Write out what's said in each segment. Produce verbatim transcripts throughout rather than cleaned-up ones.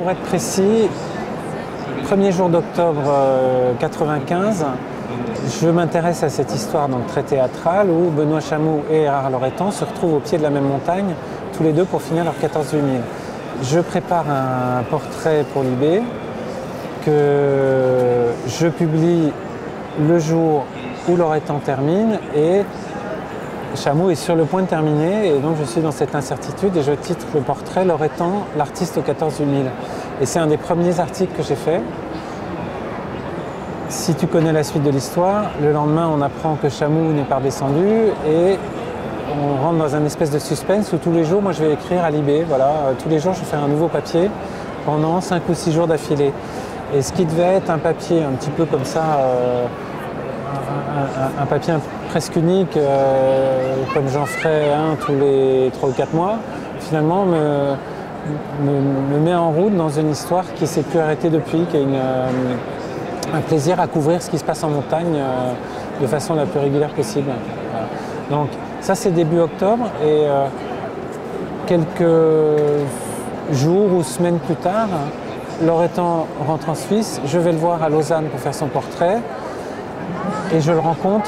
Pour être précis, premier jour d'octobre euh, quatre-vingt-quinze, je m'intéresse à cette histoire donc, très théâtrale où Benoît Chamoux et Erard Loretan se retrouvent au pied de la même montagne, tous les deux pour finir leur quatorze huit mille. Je prépare un portrait pour Libé que je publie le jour où Loretan termine et Chamoux est sur le point de terminer et donc je suis dans cette incertitude et je titre le portrait Loretan, l'artiste au quatorze huit mille. Et c'est un des premiers articles que j'ai fait. Si tu connais la suite de l'histoire, le lendemain on apprend que Chamoux n'est pas redescendu et on rentre dans un espèce de suspense où tous les jours moi je vais écrire à Libé. Voilà, tous les jours je fais un nouveau papier pendant cinq ou six jours d'affilée. Et ce qui devait être un papier un petit peu comme ça, euh, un, un, un papier presque unique, euh, comme j'en ferais un tous les trois ou quatre mois, finalement me, me, me met en route dans une histoire qui ne s'est plus arrêtée depuis, qui a une, euh, un plaisir à couvrir ce qui se passe en montagne euh, de façon la plus régulière possible. Voilà. Donc ça c'est début octobre et euh, quelques jours ou semaines plus tard, Loretan rentre en Suisse, je vais le voir à Lausanne pour faire son portrait et je le rencontre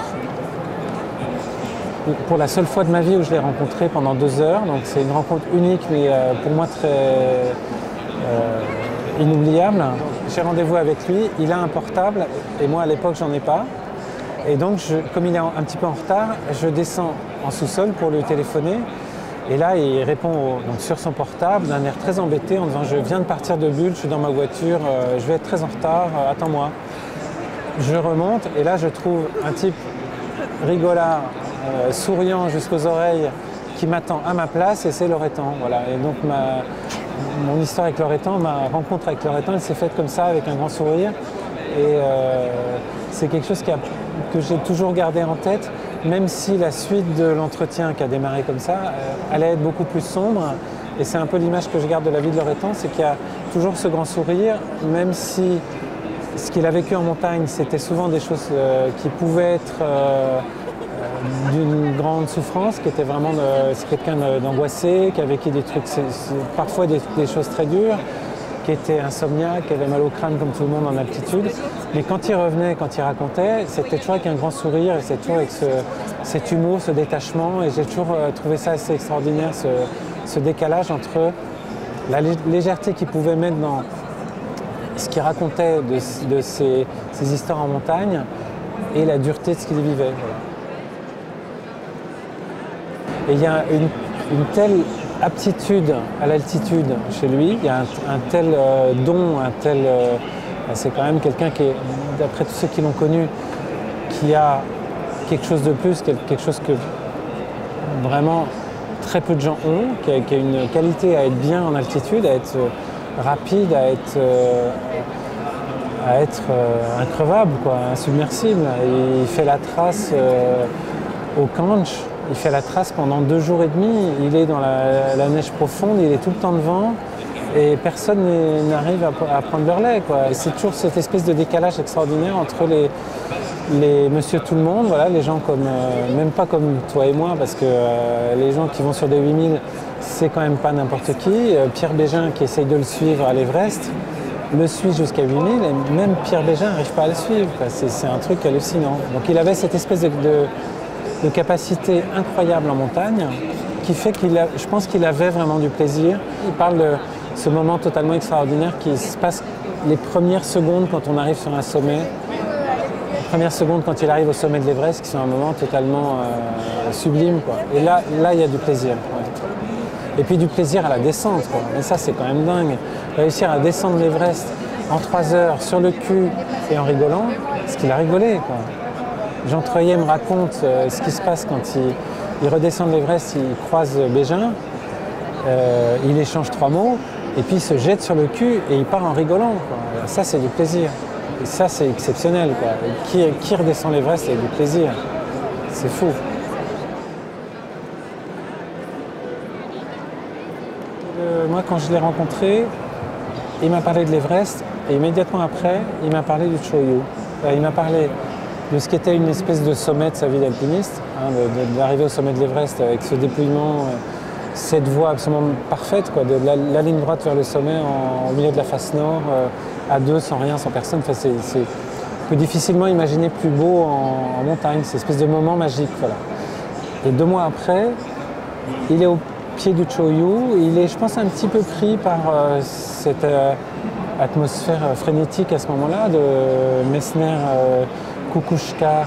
pour la seule fois de ma vie où je l'ai rencontré pendant deux heures. Donc c'est une rencontre unique mais euh, pour moi très euh, inoubliable. J'ai rendez-vous avec lui, il a un portable et moi à l'époque j'en ai pas. Et donc je, comme il est un petit peu en retard, je descends en sous-sol pour lui téléphoner. Et là il répond au, donc sur son portable d'un air très embêté en disant je viens de partir de Bulle, je suis dans ma voiture, euh, je vais être très en retard, euh, attends-moi. Je remonte et là je trouve un type rigolard, euh, souriant jusqu'aux oreilles qui m'attend à ma place et c'est Loretan. Voilà. Et donc ma, mon histoire avec Loretan, ma rencontre avec Loretan, elle s'est faite comme ça avec un grand sourire et euh, c'est quelque chose qui a, que j'ai toujours gardé en tête, même si la suite de l'entretien qui a démarré comme ça euh, allait être beaucoup plus sombre. Et c'est un peu l'image que je garde de la vie de Loretan, c'est qu'il y a toujours ce grand sourire, même si ce qu'il a vécu en montagne, c'était souvent des choses euh, qui pouvaient être euh, euh, d'une grande souffrance, qui était vraiment de, c'est quelqu'un d'angoissé, qui a vécu des trucs, c'est, c'est parfois des, des choses très dures, qui était insomniaque, qui avait mal au crâne comme tout le monde en altitude. Mais quand il revenait, quand il racontait, c'était toujours avec un grand sourire et c'est toujours avec ce, cet humour, ce détachement. Et j'ai toujours euh, trouvé ça assez extraordinaire, ce, ce décalage entre la légèreté qu'il pouvait mettre dans ce qu'il racontait de, de ses, ses histoires en montagne et la dureté de ce qu'il vivait. Voilà. Et il y a une, une telle aptitude à l'altitude chez lui, il y a un, un tel euh, don, un tel, euh, c'est quand même quelqu'un qui est, d'après tous ceux qui l'ont connu, qui a quelque chose de plus, quelque chose que vraiment très peu de gens ont, qui a, qui a une qualité à être bien en altitude, à être rapide, à être, euh, à être euh, increvable, quoi, insubmersible. Et il fait la trace euh, au Canche, il fait la trace pendant deux jours et demi, il est dans la, la neige profonde, il est tout le temps devant et personne n'arrive à, à prendre le relais, quoi. Et c'est toujours cette espèce de décalage extraordinaire entre les, les monsieur tout le monde, voilà, les gens comme, euh, même pas comme toi et moi, parce que euh, les gens qui vont sur des huit mille, c'est quand même pas n'importe qui. Euh, Pierre Bégin qui essaye de le suivre à l'Everest, le suit jusqu'à huit mille et même Pierre Bégin n'arrive pas à le suivre. C'est un truc hallucinant. Donc il avait cette espèce de, de, de capacité incroyable en montagne qui fait qu'il a, je pense qu'il avait vraiment du plaisir. Il parle de ce moment totalement extraordinaire qui se passe les premières secondes quand on arrive sur un sommet. Les premières secondes quand il arrive au sommet de l'Everest qui sont un moment totalement euh, sublime, quoi. Et là, là, il y a du plaisir. Ouais. Et puis du plaisir à la descente, quoi. Et ça, c'est quand même dingue. Réussir à descendre l'Everest en trois heures sur le cul et en rigolant, parce qu'il a rigolé, quoi. Jean Treuillet me raconte euh, ce qui se passe quand il, il redescend de l'Everest, il croise Bégin, euh, il échange trois mots, et puis il se jette sur le cul et il part en rigolant, quoi. Ça, c'est du plaisir. Et ça, c'est exceptionnel, quoi. Qui, qui redescend l'Everest avec du plaisir? C'est fou. Euh, moi, quand je l'ai rencontré, il m'a parlé de l'Everest et immédiatement après, il m'a parlé du Choyu. Il m'a parlé de ce qu'était une espèce de sommet de sa vie d'alpiniste, hein, d'arriver au sommet de l'Everest avec ce dépouillement cette voie absolument parfaite, quoi, de la, la ligne droite vers le sommet en, au milieu de la face nord, euh, à deux, sans rien, sans personne. Enfin, c'est, c'est, on peut difficilement imaginer plus beau en, en montagne, c'est une espèce de moment magique. Voilà. Et deux mois après, il est au pied du Cho-Oyu, il est, je pense, un petit peu pris par euh, cette euh, atmosphère euh, frénétique à ce moment-là, de Messner, euh, Kukushka,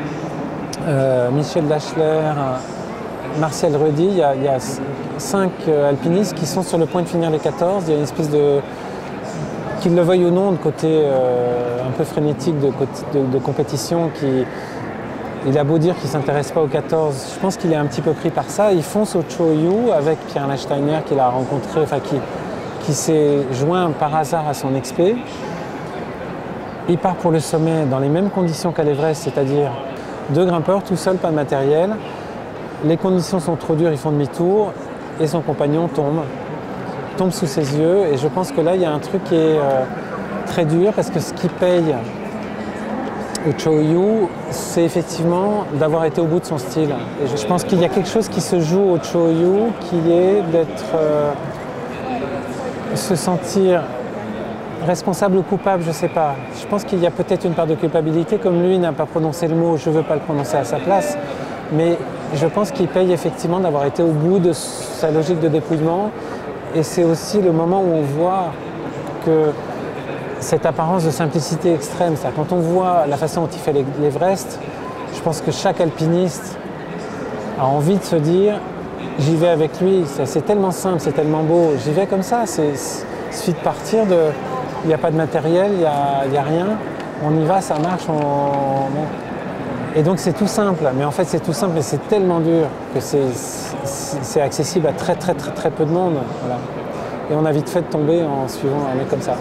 euh, Michel Lachler, Martial Rudy. Il y a, il y a cinq euh, alpinistes qui sont sur le point de finir les quatorze. Il y a une espèce de, qu'ils le veuillent ou non, de côté euh, un peu frénétique de, de, de compétition. Qui, il a beau dire qu'il ne s'intéresse pas aux quatorze, je pense qu'il est un petit peu pris par ça. Il fonce au Cho-Oyu avec Pierre Lechsteiner qu'il a rencontré, enfin qui, qui s'est joint par hasard à son expé. Il part pour le sommet dans les mêmes conditions qu'à l'Everest, c'est-à-dire deux grimpeurs, tout seul, pas de matériel. Les conditions sont trop dures, ils font demi-tour et son compagnon tombe, tombe sous ses yeux. Et je pense que là, il y a un truc qui est euh, très dur parce que ce qui paye au Cho-Oyu, c'est effectivement d'avoir été au bout de son style. Et je pense qu'il y a quelque chose qui se joue au Cho-Oyu qui est d'être, euh, se sentir responsable ou coupable, je ne sais pas. Je pense qu'il y a peut-être une part de culpabilité, comme lui n'a pas prononcé le mot, je ne veux pas le prononcer à sa place. Mais je pense qu'il paye effectivement d'avoir été au bout de sa logique de dépouillement. Et c'est aussi le moment où on voit que cette apparence de simplicité extrême, ça, quand on voit la façon dont il fait l'Everest, je pense que chaque alpiniste a envie de se dire j'y vais avec lui, c'est tellement simple, c'est tellement beau, j'y vais comme ça, il suffit de partir, de, il n'y a pas de matériel, il n'y a, y a rien, on y va, ça marche, on, on... et donc c'est tout simple, mais en fait c'est tout simple, mais c'est tellement dur que c'est accessible à très très très très peu de monde, voilà. Et on a vite fait de tomber en suivant un mec comme ça.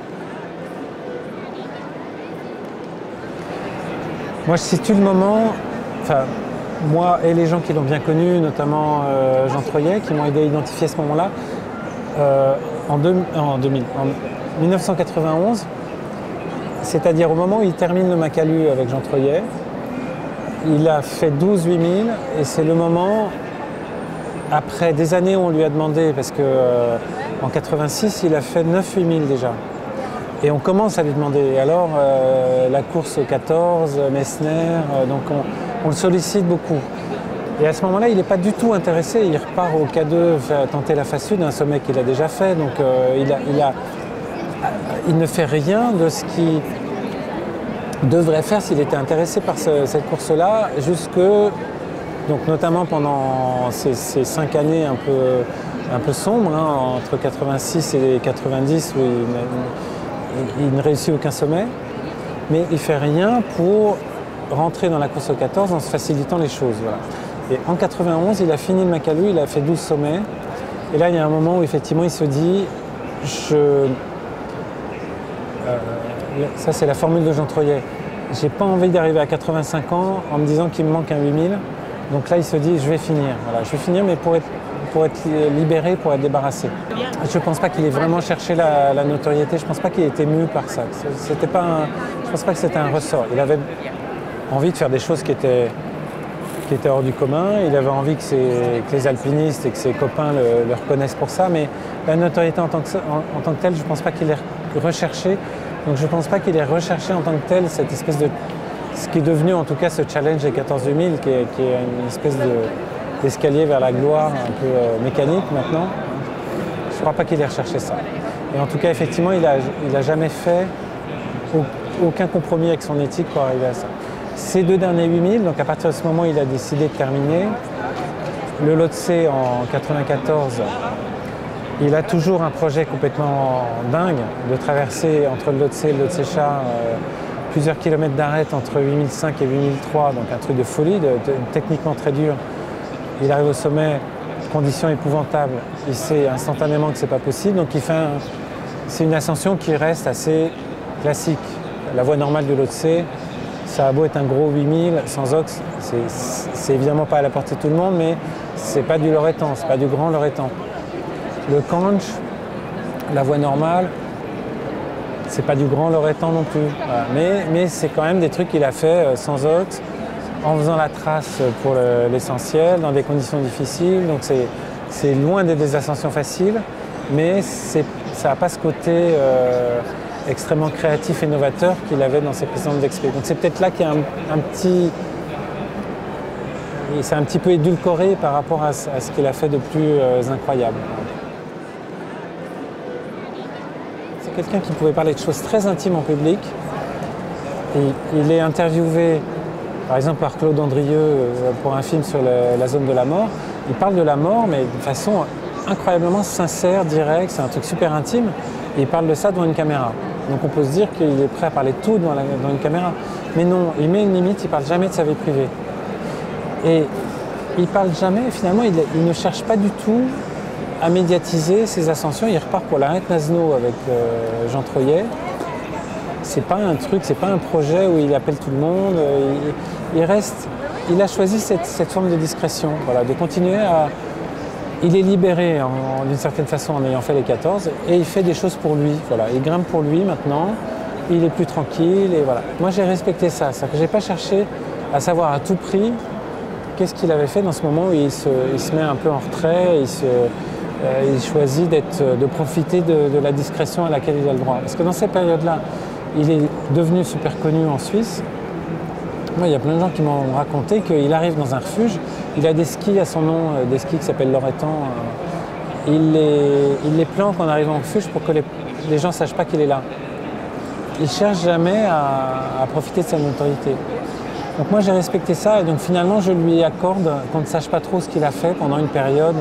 Moi, je situe le moment, enfin, moi et les gens qui l'ont bien connu, notamment euh, Jean Troyet, qui m'ont aidé à identifier ce moment-là, euh, en, en, deux mille, en mille neuf cent quatre-vingt-onze, c'est-à-dire au moment où il termine le Makalu avec Jean Troyet. Il a fait douze huit mille et c'est le moment, après des années où on lui a demandé, parce qu'en euh, quatre-vingt-six, il a fait neuf huit mille déjà. Et on commence à lui demander, alors euh, la course au quatorze, Messner, euh, donc on, on le sollicite beaucoup. Et à ce moment-là, il n'est pas du tout intéressé, il repart au K deux tenter la face sud, un sommet qu'il a déjà fait, donc euh, il, a, il, a, il ne fait rien de ce qu'il devrait faire s'il était intéressé par ce, cette course-là, jusque, donc notamment pendant ces, ces cinq années un peu, un peu sombres, hein, entre quatre-vingt-six et quatre-vingt-dix, où il, il ne réussit aucun sommet, mais il ne fait rien pour rentrer dans la course au quatorze en se facilitant les choses. Voilà. Et en quatre-vingt-onze, il a fini le Makalu, il a fait douze sommets. Et là, il y a un moment où effectivement, il se dit, je... Euh, ça c'est la formule de Jean Troyet, j'ai pas envie d'arriver à quatre-vingt-cinq ans en me disant qu'il me manque un huit mille. Donc là, il se dit, je vais finir. Voilà, je vais finir, mais pour être pour être libéré, pour être débarrassé. Je ne pense pas qu'il ait vraiment cherché la, la notoriété, je ne pense pas qu'il ait été mu par ça. C'était pas un, je ne pense pas que c'était un ressort. Il avait envie de faire des choses qui étaient, qui étaient hors du commun, il avait envie que, ses, que les alpinistes et que ses copains le, le reconnaissent pour ça, mais la notoriété en tant que, en, en tant que telle, je ne pense pas qu'il ait recherché. Donc je ne pense pas qu'il ait recherché en tant que tel cette espèce de... ce qui est devenu en tout cas ce challenge des quatorze huit mille, qui est, qui est une espèce de... d'escalier vers la gloire un peu euh, mécanique maintenant. Je ne crois pas qu'il ait recherché ça. Et en tout cas, effectivement, il n'a il a jamais fait au, aucun compromis avec son éthique pour arriver à ça. Ces deux derniers huit mille, donc à partir de ce moment, il a décidé de terminer. Le Lhotse en quatre-vingt-quatorze, il a toujours un projet complètement dingue de traverser entre le Lhotse et le Lhotse-Cha euh, plusieurs kilomètres d'arête entre huit mille cinq et huit mille trois, donc un truc de folie, de, de, techniquement très dur. Il arrive au sommet, conditions épouvantables, il sait instantanément que c'est pas possible, donc il fait un, c'est une ascension qui reste assez classique. La voie normale de Lhotse, ça a beau être un gros huit mille sans ox, c'est évidemment pas à la portée de tout le monde, mais c'est pas du Loretan, c'est pas du grand Loretan. Le Kanch, la voie normale, c'est pas du grand Loretan non plus. Voilà. Mais, mais c'est quand même des trucs qu'il a fait sans ox, en faisant la trace pour l'essentiel, dans des conditions difficiles. Donc c'est c'est loin d'être des ascensions faciles, mais ça n'a pas ce côté euh, extrêmement créatif et novateur qu'il avait dans ses précédentes expéditions. Donc c'est peut-être là qu'il y a un, un petit... C'est un petit peu édulcoré par rapport à, à ce qu'il a fait de plus euh, incroyable. C'est quelqu'un qui pouvait parler de choses très intimes en public. Et il est interviewé, par exemple, par Claude Andrieux pour un film sur la, la zone de la mort. Il parle de la mort, mais de façon incroyablement sincère, directe. C'est un truc super intime. Et il parle de ça devant une caméra. Donc on peut se dire qu'il est prêt à parler de tout devant, la, devant une caméra. Mais non, il met une limite, il ne parle jamais de sa vie privée. Et il ne parle jamais, finalement, il, il ne cherche pas du tout à médiatiser ses ascensions. Il repart pour l'arrête Nazno avec euh, Jean Troyet. C'est pas un truc, c'est pas un projet où il appelle tout le monde. Il, il reste, il a choisi cette, cette forme de discrétion, voilà, de continuer à... Il est libéré d'une certaine façon en ayant fait les quatorze et il fait des choses pour lui. Voilà. Il grimpe pour lui maintenant, il est plus tranquille et voilà. Moi j'ai respecté ça, c'est-à-dire que j'ai pas cherché à savoir à tout prix qu'est-ce qu'il avait fait dans ce moment où il se, il se met un peu en retrait, il, se, euh, il choisit de profiter de, de la discrétion à laquelle il a le droit. Parce que dans cette période-là, il est devenu super connu en Suisse. Moi, il y a plein de gens qui m'ont raconté qu'il arrive dans un refuge, il a des skis à son nom, des skis qui s'appellent Loretan. Il les, il les plante en arrivant au refuge pour que les, les gens ne sachent pas qu'il est là. Il ne cherche jamais à, à profiter de sa notoriété. Donc moi, j'ai respecté ça et donc finalement, je lui accorde qu'on ne sache pas trop ce qu'il a fait pendant une période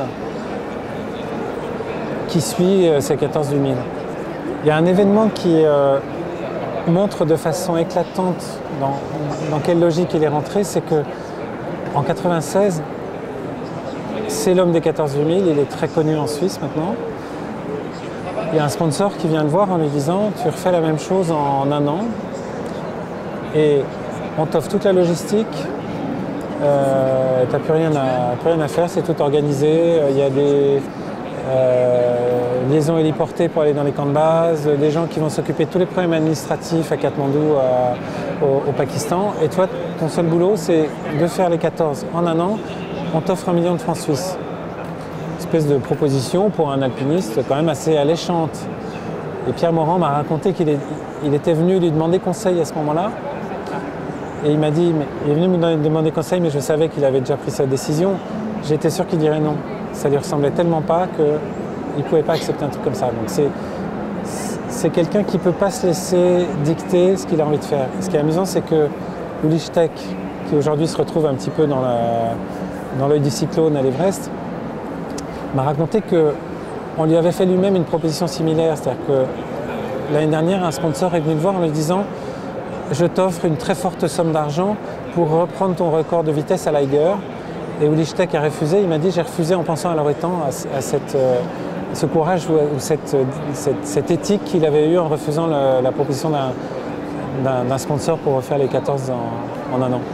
qui suit ces quatorze du mille. Il y a un événement qui... Euh, montre de façon éclatante dans, dans quelle logique il est rentré, c'est que en quatre-vingt-seize, c'est l'homme des quatorze du mille, il est très connu en Suisse maintenant. Il y a un sponsor qui vient le voir en lui disant « tu refais la même chose en, en un an et on t'offre toute la logistique, euh, tu n'as plus rien à, plus rien à faire, c'est tout organisé, il y a des... Euh, liaisons héliportées pour aller dans les camps de base, des gens qui vont s'occuper de tous les problèmes administratifs à Katmandou, à, au, au Pakistan. Et toi, ton seul boulot, c'est de faire les quatorze en un an. On t'offre un million de francs suisses. Une espèce de proposition pour un alpiniste quand même assez alléchante. Et Pierre Morand m'a raconté qu'il il était venu lui demander conseil à ce moment-là. Et il m'a dit, mais, il est venu me demander conseil, mais je savais qu'il avait déjà pris sa décision. J'étais sûr qu'il dirait non. Ça lui ressemblait tellement pas qu'il ne pouvait pas accepter un truc comme ça. Donc c'est quelqu'un qui ne peut pas se laisser dicter ce qu'il a envie de faire. Ce qui est amusant, c'est que Ueli Steck, qui aujourd'hui se retrouve un petit peu dans l'œil du cyclone à l'Everest, m'a raconté qu'on lui avait fait lui-même une proposition similaire. C'est-à-dire que l'année dernière, un sponsor est venu le voir en lui disant « je t'offre une très forte somme d'argent pour reprendre ton record de vitesse à l'Eiger ». Et Ueli Steck a refusé, il m'a dit j'ai refusé en pensant à Loretan, à, à cette, euh, ce courage ou, ou cette, cette, cette éthique qu'il avait eue en refusant la, la proposition d'un sponsor pour refaire les quatorze en, en un an.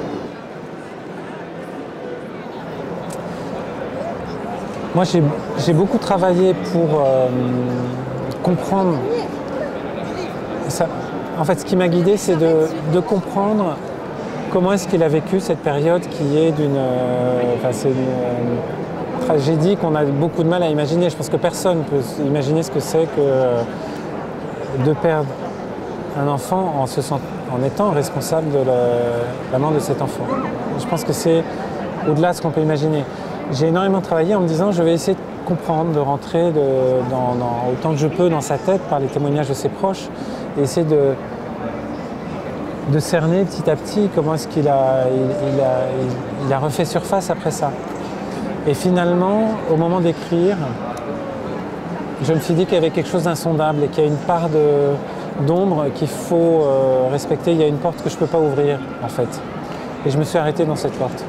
Moi j'ai beaucoup travaillé pour euh, comprendre, ça. En fait ce qui m'a guidé c'est de, de comprendre comment est-ce qu'il a vécu cette période qui est d'une euh, enfin, c'est une euh, tragédie qu'on a beaucoup de mal à imaginer. Je pense que personne ne peut imaginer ce que c'est que euh, de perdre un enfant en, se sent, en étant responsable de la, la mort de cet enfant. Je pense que c'est au-delà de ce qu'on peut imaginer. J'ai énormément travaillé en me disant je vais essayer de comprendre, de rentrer de, dans, dans, autant que je peux dans sa tête par les témoignages de ses proches et essayer de de cerner petit à petit comment est-ce qu'il a, il, il a, il, il a refait surface après ça. Et finalement, au moment d'écrire, je me suis dit qu'il y avait quelque chose d'insondable et qu'il y a une part d'ombre qu'il faut euh, respecter. Il y a une porte que je ne peux pas ouvrir, en fait. Et je me suis arrêté dans cette porte.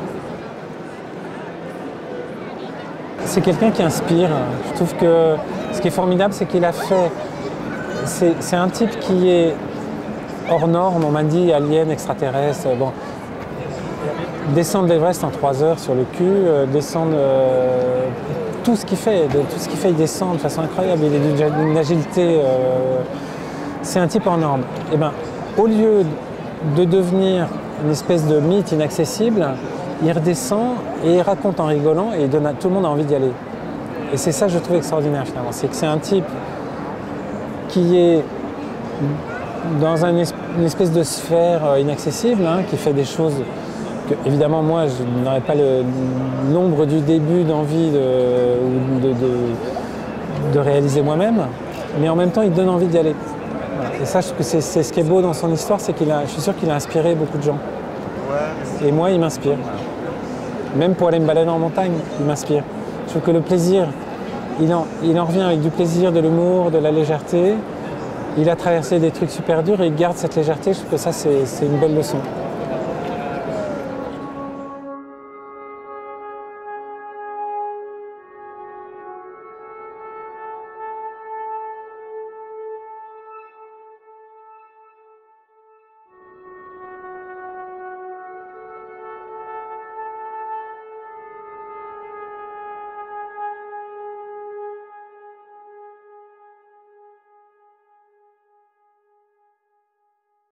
C'est quelqu'un qui inspire. Je trouve que ce qui est formidable, c'est qu'il a fait... C'est un type qui est hors norme, on m'a dit alien, extraterrestre, bon. Descendre l'Everest en trois heures sur le cul, euh, descendre euh, tout ce qu'il fait, de, tout ce qu'il fait, il descend de façon incroyable, il est d'une agilité, euh, c'est un type hors norme. Et ben, au lieu de devenir une espèce de mythe inaccessible, il redescend et il raconte en rigolant et il donne à, tout le monde a envie d'y aller. Et c'est ça que je trouve extraordinaire finalement, c'est que c'est un type qui est dans un es une espèce de sphère inaccessible, hein, qui fait des choses que, évidemment, moi, je n'aurais pas l'ombre du début d'envie de, de, de, de réaliser moi-même, mais en même temps, il donne envie d'y aller. Voilà. Et ça, je trouve que c'est ce qui est beau dans son histoire, c'est qu'il a, je suis sûr qu'il a inspiré beaucoup de gens. Et moi, il m'inspire. Même pour aller me balader en montagne, il m'inspire. Je trouve que le plaisir, il en, il en revient avec du plaisir, de l'humour, de la légèreté. Il a traversé des trucs super durs et il garde cette légèreté. Je trouve que ça, c'est une belle leçon.